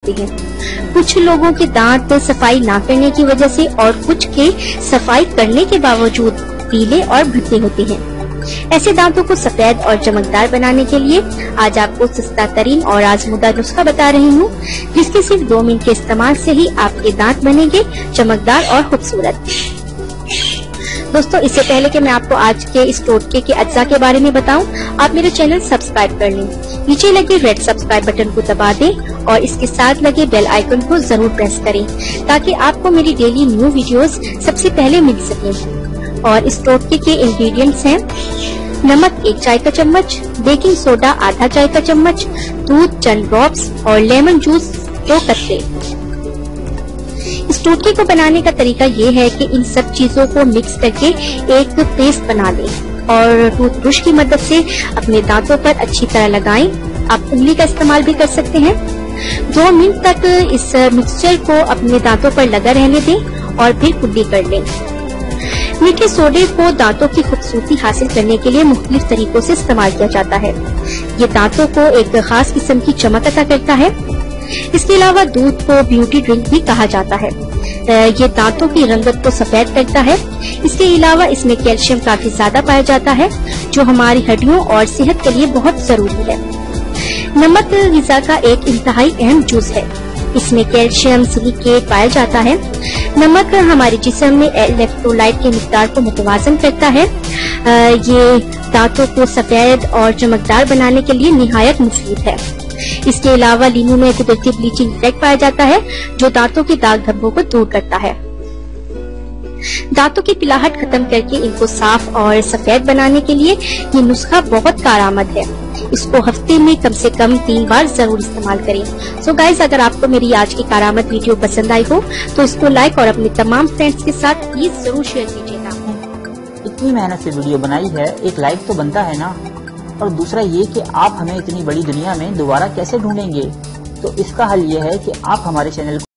होते हैं। कुछ लोगों के दांत सफाई ना करने की वजह से और कुछ के सफाई करने के बावजूद पीले और भद्दे होते हैं। ऐसे दांतों को सफेद और चमकदार बनाने के लिए आज आपको सस्ता तरीन और आजमुदा नुस्खा बता रही हूँ, जिसके सिर्फ 2 मिनट के इस्तेमाल से ही आपके दांत बनेंगे चमकदार और खूबसूरत। दोस्तों, इससे पहले कि मैं आपको आज के इस टोटके के अज्जा के बारे में बताऊं, आप मेरे चैनल सब्सक्राइब कर लें। नीचे लगे रेड सब्सक्राइब बटन को दबा दें और इसके साथ लगे बेल आइकन को जरूर प्रेस करें ताकि आपको मेरी डेली न्यू वीडियोस सबसे पहले मिल सके। और इस टोटके के इंग्रेडिएंट्स हैं: नमक 1 चाय का चम्मच, बेकिंग सोडा आधा चाय का चम्मच, दूध चंद ड्रॉप्स और लेमन जूस 2 कत्ते। इस टोटके को बनाने का तरीका ये है कि इन सब चीजों को मिक्स करके एक पेस्ट बना लें और टूथब्रश की मदद से अपने दांतों पर अच्छी तरह लगाएं। आप उंगली का इस्तेमाल भी कर सकते हैं। 2 मिनट तक इस मिक्सचर को अपने दांतों पर लगा रहने दें और फिर कुल्ली कर लें। मीठे सोडे को दांतों की खूबसूरती हासिल करने के लिए मुख्तलिफ तरीकों से इस्तेमाल किया जाता है। ये दांतों को एक खास किस्म की चमक अता करता है। इसके अलावा दूध को ब्यूटी ड्रिंक भी कहा जाता है। ये दांतों की रंगत को सफेद करता है। इसके अलावा इसमें कैल्शियम काफी ज्यादा पाया जाता है, जो हमारी हड्डियों और सेहत के लिए बहुत जरूरी है। नमक ग़िज़ा का एक इंतहाई अहम जूस है। इसमें कैल्शियम सिलिकेट पाया जाता है। नमक हमारे जिस्म में इलेक्ट्रोलाइट के मिकदार को मुतवाजन करता है। ये दांतों को सफेद और चमकदार बनाने के लिए निहायत मुफीद है। इसके अलावा लीमू में कुदरती ब्लीचिंग इफेक्ट पाया जाता है, जो दांतों के दाग धब्बों को दूर करता है। दांतों की पिलाहट खत्म करके इनको साफ और सफेद बनाने के लिए ये नुस्खा बहुत कारआमद है। इसको हफ्ते में कम से कम 3 बार जरूर इस्तेमाल करें। सो गाइस, अगर आपको मेरी आज की कारआमद वीडियो पसंद आई हो तो इसको लाइक और अपने तमाम फ्रेंड्स के साथ प्लीज जरूर शेयर कीजिएगा। इतनी मेहनत से वीडियो बनाई है, एक लाइक तो बनता है ना। और दूसरा ये कि आप हमें इतनी बड़ी दुनिया में दोबारा कैसे ढूंढेंगे, तो इसका हल ये है कि आप हमारे चैनल